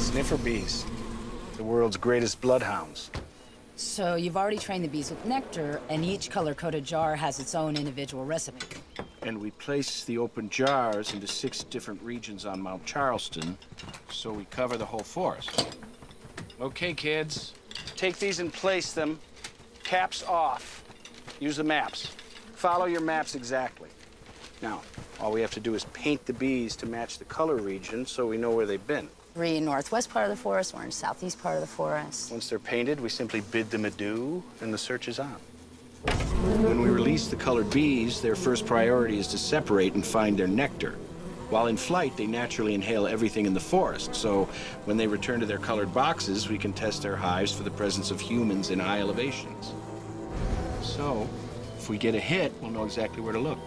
Sniffer bees, the world's greatest bloodhounds. So you've already trained the bees with nectar, and each color-coded jar has its own individual recipe. And we place the open jars into 6 different regions on Mount Charleston, so we cover the whole forest. Okay, kids, take these and place them, caps off. Use the maps. Follow your maps exactly. Now, all we have to do is paint the bees to match the color region so we know where they've been. 3 northwest part of the forest, 1 southeast part of the forest. Once they're painted, we simply bid them adieu, and the search is on. When we release the colored bees, their first priority is to separate and find their nectar. While in flight, they naturally inhale everything in the forest, so when they return to their colored boxes, we can test their hives for the presence of humans in high elevations. So, if we get a hit, we'll know exactly where to look.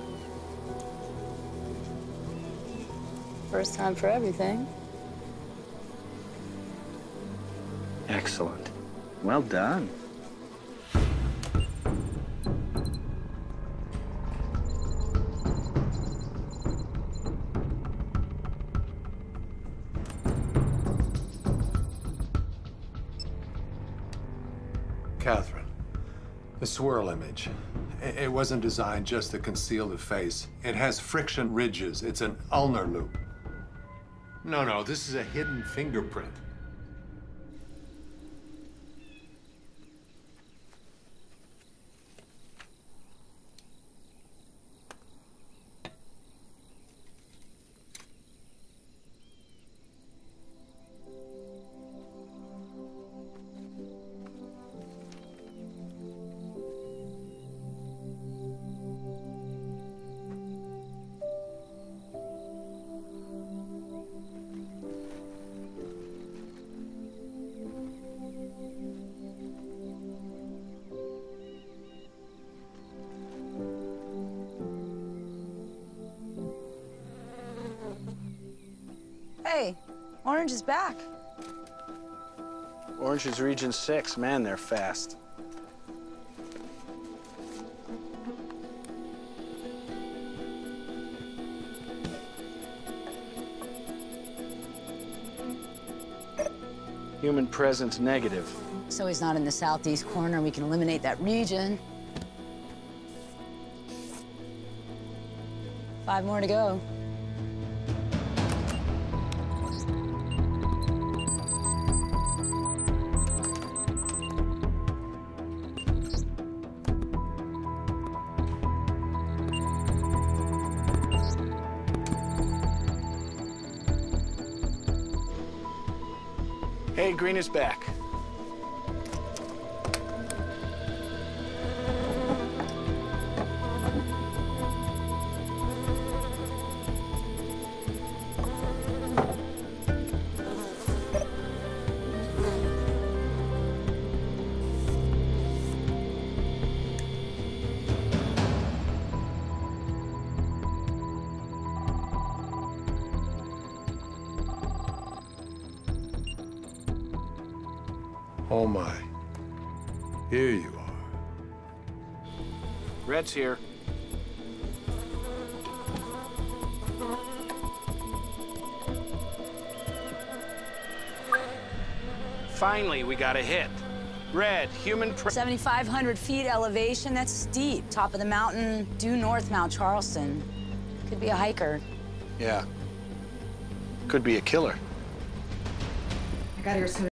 First time for everything. Excellent. Well done. Catherine, the swirl image. It wasn't designed just to conceal the face. It has friction ridges. It's an ulnar loop. No, this is a hidden fingerprint. Hey, Orange is back. Orange is Region 6. Man, they're fast. Human presence negative. So he's not in the southeast corner. We can eliminate that region. 5 more to go. Hey, green is back. Oh my. Here you are. Red's here. Finally, we got a hit. Red, human 7,500 feet elevation, that's steep. Top of the mountain, due north Mount Charleston. Could be a hiker. Yeah. Could be a killer. I got here as soon